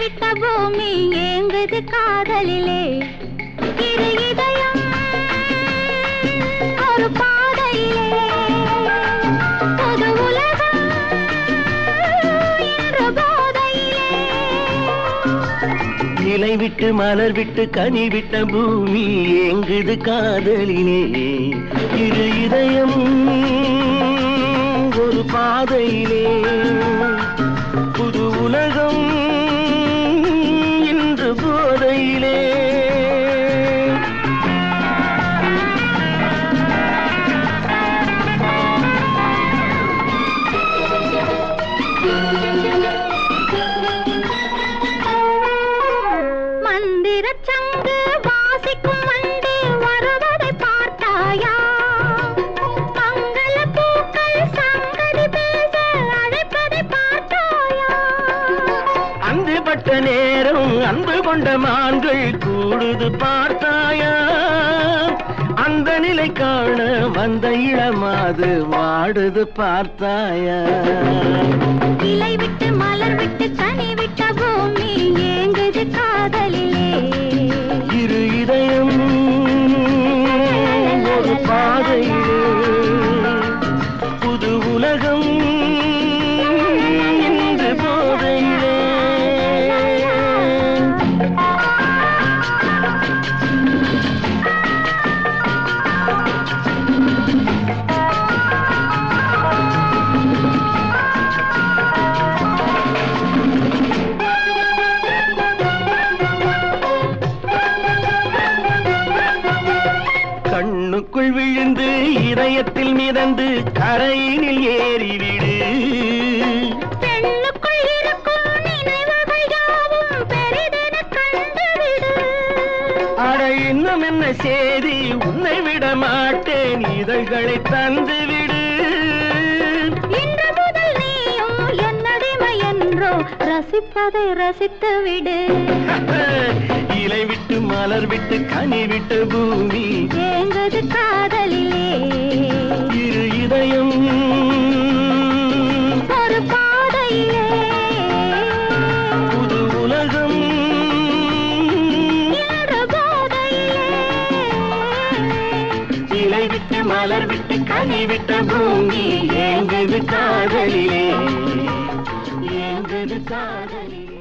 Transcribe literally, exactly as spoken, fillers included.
விட்ட பூமி ஏங்குது காதலிலே இரு இதயம் ஒரு பாதையிலே புது உலகம் என்ற போதையிலே இலை விட்டு மலர் விட்டு கனி விட்ட பூமி ஏங்குது காதலிலே இரு இதயம் ஒரு பாதையிலே புது உலகம் இன்று போதையிலே மந்திர சங்கு வாசிக்கும் மண்டு வருவதை பார்த்தாயா மங்கள பூக்கள் சங்கதி பேச அழைப்பதை பார்த்தாயா அந்துபட்ட நேரம் அன்பு கொண்ட மான்கள் கூடுது பார்த்தாயா அந்த நிலை காண வந்த இளமாது வாடுது பார்த்தாயா இலை விட்டு மலர் விட்டு கனி விட்ட பூமி ஏங்குது காதலிலே இரு இதயம் ஒரு பாதையிலே புது உலகம் இன்று போதையிலே கண்ணுக்குள் விழுந்து இதயத்தில் மிதந்து கரையினில் ஏறிவிடு பெண்ணுக்குள் இருக்கும் நினைவுகள் யாவும் பெரிதென கண்டுவிடு அட இன்னும் என்ன சேதி உன்னை விட மாட்டேன் இதழ்களை தந்துவிடு இன்று முதல் நீயும் என்னடிமை என்றோ ரசிப்பதை ரசித்து விடு இலை விட்டு மலர் விட்டு கனி விட்டு பூமி ஏங்குது காதலிலே இரு இதயம் ஒரு பாதையிலே புது உலகம் இன்று போதையிலே இலை விட்டு மலர் விட்டு கனி விட்ட பூமி ஏங்குது காதலிலே ஏங்குது காதலிலே